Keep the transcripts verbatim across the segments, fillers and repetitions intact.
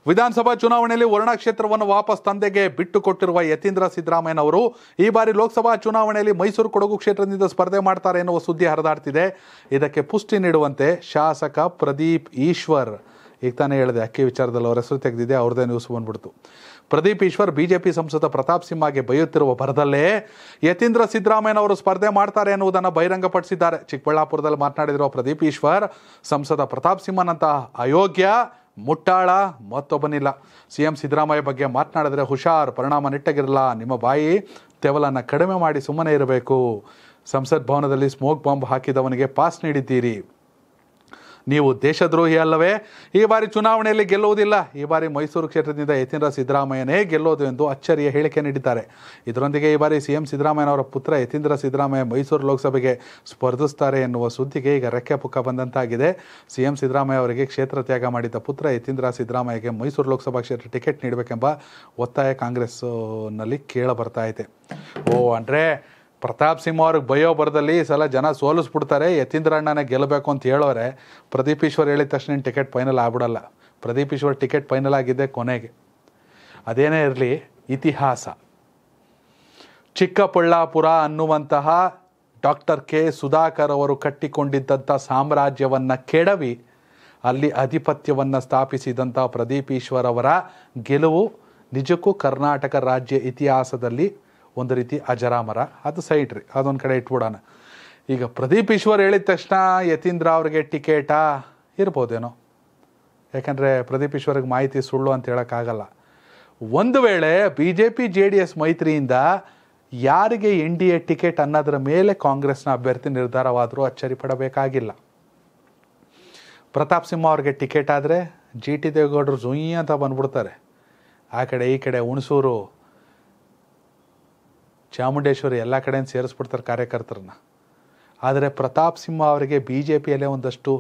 ವಿಧಾನಸಭಾ ಚುನಾವಣೆಯಲ್ಲಿ ವರುಣಾ ಕ್ಷೇತ್ರವನ್ನು ವಾಪಸ್ ತಂದೆಗೆ ಬಿಟ್ಟು ಕೊಟ್ಟಿರುವ ಯತೀಂದ್ರ ಸಿದ್ದರಾಮಯ್ಯನವರು ಈ ಬಾರಿ ಲೋಕಸಭಾ ಚುನಾವಣೆಯಲ್ಲಿ ಮೈಸೂರು ಕೊಡಗು ಕ್ಷೇತ್ರದಿಂದ ಸ್ಪರ್ಧೆ ಮಾಡ್ತಾರೆ ಎನ್ನುವ ಸುದ್ದಿ ಹರಿದಾಡ್ತಿದೆ. ಇದಕ್ಕೆ ಪುಷ್ಟಿ ನೀಡುವಂತೆ ಶಾಸಕ ಪ್ರದೀಪ್ ಈಶ್ವರ್, ಈಗ ತಾನೇ ಹೇಳಿದೆ ಅಕ್ಕಿ ವಿಚಾರದಲ್ಲಿ ಅವರ ಹೆಸರು ತೆಗೆದಿದೆ, ಅವ್ರದ್ದೇ ನ್ಯೂಸ್ ಬಂದ್ಬಿಡ್ತು. ಪ್ರದೀಪ್ ಈಶ್ವರ್ ಬಿಜೆಪಿ ಸಂಸದ ಪ್ರತಾಪ್ ಸಿಂಹಗೆ ಬೈಯುತ್ತಿರುವ ಭರದಲ್ಲೇ ಯತೀಂದ್ರ ಸಿದ್ದರಾಮಯ್ಯನವರು ಸ್ಪರ್ಧೆ ಮಾಡ್ತಾರೆ ಎನ್ನುವುದನ್ನು ಬಹಿರಂಗಪಡಿಸಿದ್ದಾರೆ. ಚಿಕ್ಕಬಳ್ಳಾಪುರದಲ್ಲಿ ಮಾತನಾಡಿರುವ ಪ್ರದೀಪ್ ಈಶ್ವರ್, ಸಂಸದ ಪ್ರತಾಪ್ ಸಿಂಹನಂತಹ ಅಯೋಗ್ಯ, ಮುಟ್ಟಾಳ ಮತ್ತೊಬ್ಬನಿಲ್ಲ. ಸಿಎಂ ಸಿದ್ದರಾಮಯ್ಯ ಬಗ್ಗೆ ಮಾತನಾಡಿದ್ರೆ ಹುಷಾರ್, ಪರಿಣಾಮ ನೆಟ್ಟಗಿರಲ್ಲ. ನಿಮ್ಮ ಬಾಯಿ ತೆವಲನ್ನು ಕಡಿಮೆ ಮಾಡಿ ಸುಮ್ಮನೆ ಇರಬೇಕು. ಸಂಸತ್ ಭವನದಲ್ಲಿ ಸ್ಮೋಕ್ ಬಾಂಬ್ ಹಾಕಿದವನಿಗೆ ಪಾಸ್ ನೀಡಿದ್ದೀರಿ. ನೀವು ದೇಶದ್ರೋಹಿ ಅಲ್ಲವೇ? ಈ ಬಾರಿ ಚುನಾವಣೆಯಲ್ಲಿ ಗೆಲ್ಲುವುದಿಲ್ಲ. ಈ ಬಾರಿ ಮೈಸೂರು ಕ್ಷೇತ್ರದಿಂದ ಯತೀಂದ್ರ ಸಿದ್ದರಾಮಯ್ಯನೇ ಗೆಲ್ಲೋದು ಎಂದು ಅಚ್ಚರಿಯ ಹೇಳಿಕೆ ನೀಡಿದ್ದಾರೆ. ಇದರೊಂದಿಗೆ ಈ ಬಾರಿ ಸಿಎಂ ಸಿದ್ದರಾಮಯ್ಯನವರ ಪುತ್ರ ಯತೀಂದ್ರ ಸಿದ್ದರಾಮಯ್ಯ ಮೈಸೂರು ಲೋಕಸಭೆಗೆ ಸ್ಪರ್ಧಿಸುತ್ತಾರೆ ಎನ್ನುವ ಸುದ್ದಿಗೆ ಈಗ ರೆಕ್ಕೆ ಪುಕ್ಕ ಬಂದಂತಾಗಿದೆ. ಸಿಎಂ ಸಿದ್ದರಾಮಯ್ಯ ಅವರಿಗೆ ಕ್ಷೇತ್ರ ತ್ಯಾಗ ಮಾಡಿದ ಪುತ್ರ ಯತೀಂದ್ರ ಸಿದ್ದರಾಮಯ್ಯಗೆ ಮೈಸೂರು ಲೋಕಸಭಾ ಕ್ಷೇತ್ರ ಟಿಕೆಟ್ ನೀಡಬೇಕೆಂಬ ಒತ್ತಾಯ ಕಾಂಗ್ರೆಸ್ನಲ್ಲಿ ಕೇಳ ಬರ್ತಾ ಇದೆ. ಓ ಅಂದರೆ ಪ್ರತಾಪ್ ಸಿಂಹ ಅವ್ರಿಗೆ ಬಯೋ ಬರದಲ್ಲಿ ಈ ಸಲ ಜನ ಸೋಲಿಸ್ಬಿಡ್ತಾರೆ, ಯತೀಂದ್ರ ಅಣ್ಣನೇ ಗೆಲ್ಲಬೇಕು ಅಂತ ಹೇಳೋರೆ. ಪ್ರದೀಪ್ ಈಶ್ವರ್ ಹೇಳಿದ ತಕ್ಷಣ ಟಿಕೆಟ್ ಫೈನಲ್ ಆಗ್ಬಿಡಲ್ಲ. ಪ್ರದೀಪ್ ಈಶ್ವರ್ ಟಿಕೆಟ್ ಫೈನಲ್ ಆಗಿದ್ದೆ ಕೊನೆಗೆ. ಅದೇನೇ ಇರಲಿ, ಇತಿಹಾಸ ಚಿಕ್ಕಬಳ್ಳಾಪುರ ಅನ್ನುವಂತಹ ಡಾಕ್ಟರ್ ಕೆ ಸುಧಾಕರ್ ಅವರು ಕಟ್ಟಿಕೊಂಡಿದ್ದಂಥ ಸಾಮ್ರಾಜ್ಯವನ್ನು ಕೆಡವಿ ಅಲ್ಲಿ ಅಧಿಪತ್ಯವನ್ನು ಸ್ಥಾಪಿಸಿದಂಥ ಪ್ರದೀಪ್ ಈಶ್ವರ್ ಅವರ ಗೆಲುವು ನಿಜಕ್ಕೂ ಕರ್ನಾಟಕ ರಾಜ್ಯ ಇತಿಹಾಸದಲ್ಲಿ ಒಂದು ರೀತಿ ಅಜರಾಮರ. ಅದು ಸೈಡ್ ರೀ, ಅದೊಂದು ಕಡೆ ಇಟ್ಬಿಡೋಣ. ಈಗ ಪ್ರದೀಪ್ ಈಶ್ವರ್ ಹೇಳಿದ ತಕ್ಷಣ ಯತೀಂದ್ರ ಅವ್ರಿಗೆ ಟಿಕೆಟಾ ಇರ್ಬೋದೇನೋ, ಯಾಕಂದರೆ ಪ್ರದೀಪ್ ಈಶ್ವರ್ಗೆ ಮಾಹಿತಿ ಸುಳ್ಳು ಅಂತ ಹೇಳೋಕ್ಕಾಗಲ್ಲ. ಒಂದು ವೇಳೆ B J P J D S ಮೈತ್ರಿಯಿಂದ ಯಾರಿಗೆ ಎನ್ ಡಿ ಎ ಟಿಕೆಟ್ ಅನ್ನೋದ್ರ ಮೇಲೆ ಕಾಂಗ್ರೆಸ್ನ ಅಭ್ಯರ್ಥಿ ನಿರ್ಧಾರವಾದರೂ ಅಚ್ಚರಿ ಪಡಬೇಕಾಗಿಲ್ಲ. ಪ್ರತಾಪ್ ಸಿಂಹ ಅವ್ರಿಗೆ ಟಿಕೆಟ್ ಆದರೆ ಜಿ ಟಿ ದೇವೇಗೌಡರು ಜುಯಿ ಅಂತ ಬಂದ್ಬಿಡ್ತಾರೆ. ಆ ಕಡೆ ಈ ಕಡೆ ಹುಣಸೂರು, ಚಾಮುಂಡೇಶ್ವರಿ ಎಲ್ಲ ಕಡೆಯಿಂದ ಸೇರಿಸ್ಬಿಡ್ತಾರೆ ಕಾರ್ಯಕರ್ತರನ್ನ. ಆದರೆ ಪ್ರತಾಪ್ ಸಿಂಹ ಅವರಿಗೆ ಬಿ ಜೆ ಪಿಯಲ್ಲೇ ಒಂದಷ್ಟು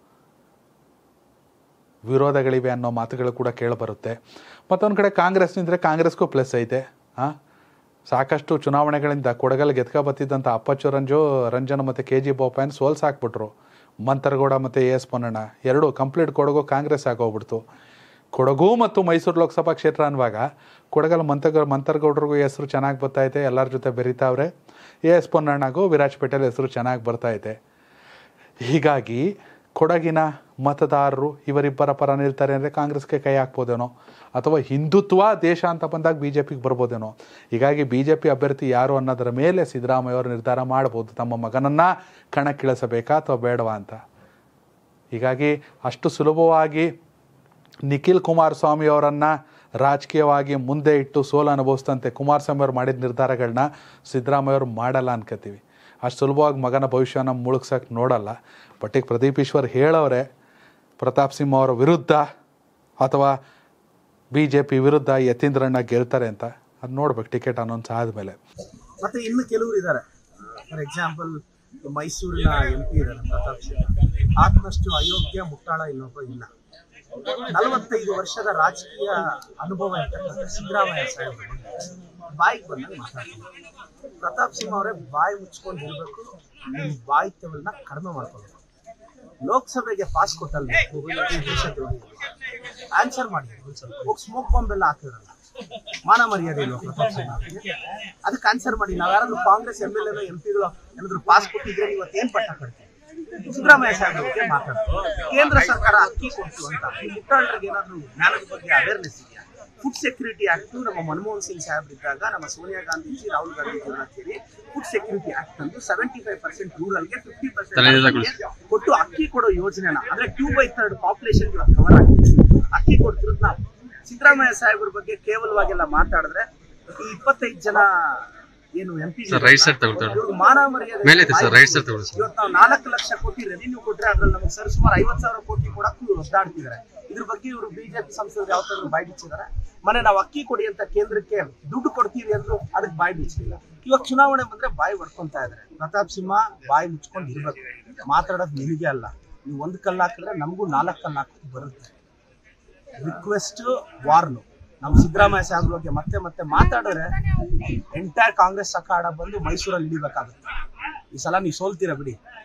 ವಿರೋಧಗಳಿವೆ ಅನ್ನೋ ಮಾತುಗಳು ಕೂಡ ಕೇಳಿಬರುತ್ತೆ. ಮತ್ತೊಂದು ಕಡೆ ಕಾಂಗ್ರೆಸ್ ನಿಂದರೆ ಕಾಂಗ್ರೆಸ್ಗೂ ಪ್ಲಸ್ ಐತೆ. ಹಾಂ, ಸಾಕಷ್ಟು ಚುನಾವಣೆಗಳಿಂದ ಕೊಡಗಲ್ಲಿ ಗೆದ್ಕ ಬತ್ತಿದ್ದಂಥ ಅಪ್ಪಚ್ಚು ರಂಜು ರಂಜನ್ ಮತ್ತು ಕೆ ಜಿ ಬೋಪಯ್ಯನ ಸೋಲ್ಸಾಕ್ಬಿಟ್ರು. ಮಂತರಗೌಡ ಮತ್ತು ಎ ಎಸ್ ಪೊನ್ನಣ್ಣ ಎರಡು ಕಂಪ್ಲೀಟ್ ಕೊಡಗು ಕಾಂಗ್ರೆಸ್ ಆಗೋಗ್ಬಿಡ್ತು. ಕೊಡಗು ಮತ್ತು ಮೈಸೂರು ಲೋಕಸಭಾ ಕ್ಷೇತ್ರ ಅನ್ನುವಾಗ ಕೊಡಗಲ್ಲಿ ಮಂತಗ ಮಂತರಗೌಡರಿಗೂ ಹೆಸರು ಚೆನ್ನಾಗಿ ಬರ್ತಾಯಿದೆ, ಎಲ್ಲರ ಜೊತೆ ಬೆರೀತಾವ್ರೆ. ಎ ಎಸ್ ಪೊನ್ನಣ್ಣಗೂ ವಿರಾಜಪೇಟೆಯಲ್ಲಿ ಹೆಸರು ಚೆನ್ನಾಗಿ ಬರ್ತಾಯಿದೆ. ಹೀಗಾಗಿ ಕೊಡಗಿನ ಮತದಾರರು ಇವರಿಬ್ಬರ ಪರ ನಿಲ್ತಾರೆ ಅಂದರೆ ಕಾಂಗ್ರೆಸ್ಗೆ ಕೈ ಹಾಕ್ಬೋದೇನೋ, ಅಥವಾ ಹಿಂದುತ್ವ ದೇಶ ಅಂತ ಬಂದಾಗ ಬಿ ಜೆ ಪಿಗೆ ಬರ್ಬೋದೇನೋ. ಹೀಗಾಗಿ ಬಿ ಜೆ ಪಿ ಅಭ್ಯರ್ಥಿ ಯಾರು ಅನ್ನೋದರ ಮೇಲೆ ಸಿದ್ದರಾಮಯ್ಯ ಅವರು ನಿರ್ಧಾರ ಮಾಡ್ಬೋದು, ತಮ್ಮ ಮಗನನ್ನು ಕಣಕ್ಕಿಳಿಸಬೇಕಾ ಅಥವಾ ಬೇಡವಾ ಅಂತ. ಹೀಗಾಗಿ ಅಷ್ಟು ಸುಲಭವಾಗಿ ನಿಖಿಲ್ ಕುಮಾರಸ್ವಾಮಿ ಅವರನ್ನು ರಾಜಕೀಯವಾಗಿ ಮುಂದೆ ಇಟ್ಟು ಸೋಲು ಅನುಭವಿಸ್ತಂತೆ ಕುಮಾರಸ್ವಾಮಿ ಅವರು ಮಾಡಿದ ನಿರ್ಧಾರಗಳನ್ನ ಸಿದ್ದರಾಮಯ್ಯ ಅವರು ಮಾಡಲ್ಲ ಅನ್ಕೋತೀವಿ. ಅಷ್ಟು ಸುಲಭವಾಗಿ ಮಗನ ಭವಿಷ್ಯನ ಮುಳುಗ್ಸೋಕ್ಕೆ ನೋಡಲ್ಲ. ಬಟ್ ಈಗ ಪ್ರದೀಪ್ ಈಶ್ವರ್ ಹೇಳೋರೆ ಪ್ರತಾಪ್ ಸಿಂಹ ಅವರ ವಿರುದ್ಧ ಅಥವಾ ಬಿ ಜೆ ಪಿ ವಿರುದ್ಧ ಯತೀಂದ್ರಣ್ಣ ಗೆಲ್ತಾರೆ ಅಂತ. ಅದು ನೋಡ್ಬೇಕು ಟಿಕೆಟ್ ಅನೌನ್ಸ್ ಆದಮೇಲೆ. ಮತ್ತೆ ಇನ್ನು ಕೆಲವರು ಇದ್ದಾರೆ, ಫಾರ್ ಎಕ್ಸಾಂಪಲ್ ಮೈಸೂರಿನ ಎಂ ಪಿ ಇದ್ದಾರೆ ಪ್ರತಾಪ್ ಸಿಂಹ. ಆತ್ಮಷ್ಟು ಅಯೋಗ್ಯ ಮುಟ್ಟಾಳ ಇನ್ನೊಬ್ಬ ಇಲ್ಲ. ನಲವತ್ತೈದು ವರ್ಷದ ರಾಜಕೀಯ ಅನುಭವ ಇರ್ತಕ್ಕಂಥ ಸಿದ್ದರಾಮಯ್ಯ ಸಾಹೇಬರು ಬಾಯಿಗೆ ಬಂದಾಗ ಮಾತಾಡ್ತಾರೆ. ಪ್ರತಾಪ್ ಸಿಂಹ ಅವರೇ ಬಾಯಿ ಮುಚ್ಕೊಂಡಿರ್ಬೇಕು, ನಿಮ್ಮ ಬಾಯಿ ತೆವಲನ್ನ ಕಡಿಮೆ ಮಾಡ್ಕೊಳ್ಬೇಕು. ಲೋಕಸಭೆಗೆ ಪಾಸ್ ಕೊಟ್ಟಲ್ಲ, ಆನ್ಸರ್ ಮಾಡಿ. ಹೋಗಿ ಸ್ಮೋಕ್ ಬಾಂಬ್ ಎಲ್ಲ ಹಾಕಿರಲ್ಲ, ಮಾನ ಮರ್ಯಾದೆ ಇಲ್ವಾ ಪ್ರತಾಪ್ ಸಿಂಹ ಅವರಿಗೆ? ಅದಕ್ಕೆ ಆನ್ಸರ್ ಮಾಡಿ. ನಾವ್ ಯಾರಾದ್ರೂ Congress M L A M ಪಿಗಳು ಏನಾದ್ರು ಪಾಸ್ ಕೊಟ್ಟಿದ್ರೆ ಇವತ್ತೇನ್ ಪಟ್ಟ ಕಟ್ತೀವಿ? ಸಿದ್ದರಾಮಯ್ಯ ಸಾಹೇಬ್ ಬಗ್ಗೆ ಮಾತಾಡ್ತಾರೆ. ಕೇಂದ್ರ ಸರ್ಕಾರ ಅಕ್ಕಿ ಕೊಡ್ತು ಅಂತ ಈ ಮುಟ್ಟಾಳರಿಗೆ ಏನಾದ್ರು ಜ್ಞಾನದ ಬಗ್ಗೆ ಅವೇರ್ನೆಸ್ ಇದೆಯಾ? ಫುಡ್ ಸೆಕ್ಯೂರಿಟಿ ಆಕ್ಟ್ ನಮ್ಮ ಮನಮೋಹನ್ ಸಿಂಗ್ ಸಾಹೇಬ್ ಇದ್ದಾಗ ನಮ್ಮ ಸೋನಿಯಾ ಗಾಂಧೀಜಿ ರಾಹುಲ್ ಗಾಂಧಿ ಅವರ ಸೇರಿ ಫುಡ್ ಸೆಕ್ಯೂರಿಟಿ ಆಕ್ಟ್ ಅಂದು ಸೆವೆಂಟಿ ಫೈವ್ ಪರ್ಸೆಂಟ್ ರೂರಲ್ಗೆ ಫಿಫ್ಟಿ ಪರ್ಸೆಂಟ್ ಕೊಟ್ಟು ಅಕ್ಕಿ ಕೊಡೋ ಯೋಜನೆನ ಅಂದ್ರೆ two by third population cover ಆಗಿದೆ. ಅಕ್ಕಿ ಕೊಡ್ತಿರೋದು ನಾವು ಸಿದ್ದರಾಮಯ್ಯ ಸಾಹೇಬ್ರ ಬಗ್ಗೆ ಕೇವಲವಾಗೆಲ್ಲ ಮಾತಾಡಿದ್ರೆ ಈ ಇಪ್ಪತ್ತೈದು ಜನ ಏನು ಎಂ ಪಿ ಮಾನ ಮರ್ಯಾದೆ ಇವತ್ತು ನಾವು ನಾಲ್ಕು ಲಕ್ಷ ಕೋಟಿ ರೆವಿನ್ಯೂ ಕೊಟ್ರೆ ಅದ್ರಲ್ಲಿ ನಮಗೆ ಸರ್ ಸುಮಾರು ಐವತ್ ಸಾವಿರ ಕೋಟಿ ಕೊಡಕ್ಕೂ ಇವ್ರು ಒದ್ದಾಡ್ತಿದ್ದಾರೆ. ಇದ್ರ ಬಗ್ಗೆ ಇವರು ಬಿಜೆಪಿ ಸಂಸದರು ಯಾವತ್ತಾದ್ರು ಬಾಯಿ ಬಿಚ್ಚಿದ್ದಾರೆ? ಮನೆ ನಾವು ಅಕ್ಕಿ ಕೊಡಿ ಅಂತ ಕೇಂದ್ರಕ್ಕೆ ದುಡ್ಡು ಕೊಡ್ತೀವಿ ಅಂದ್ರು ಅದಕ್ಕೆ ಬಾಯಿ ಬಿಚ್ಚಿಲ್ಲ. ಇವಾಗ ಚುನಾವಣೆ ಬಂದ್ರೆ ಬಾಯಿ ಹೊಡ್ಕೊಂತಾ ಇದಾರೆ. ಪ್ರತಾಪ್ ಸಿಂಹ ಬಾಯಿ ಮುಚ್ಕೊಂಡು ಇರ್ಬೇಕು, ಮಾತಾಡೋದು ನಿಮಗೆ ಅಲ್ಲ. ನೀವು ಒಂದ್ ಕಲ್ಲು ಹಾಕಿದ್ರೆ ನಮಗೂ ನಾಲ್ಕು ಕಲ್ಲು ಹಾಕೋದು ಬರುತ್ತೆ. ರಿಕ್ವೆಸ್ಟ್ ವಾರ್ನು ನಮ್ಮ ಸಿದ್ದರಾಮಯ್ಯ ಸಾಹೇಬ್ರ ಬಗ್ಗೆ ಮತ್ತೆ ಮತ್ತೆ ಮಾತಾಡಿದ್ರೆ ಎಂಟೈರ್ ಕಾಂಗ್ರೆಸ್ ಅಖಾಡ ಬಂದು ಮೈಸೂರಲ್ಲಿ ಹಿಡಿಬೇಕಾಗುತ್ತೆ. ಈ ಸಲ ನೀವು ಸೋಲ್ತೀರಾ ಬಿಡಿ.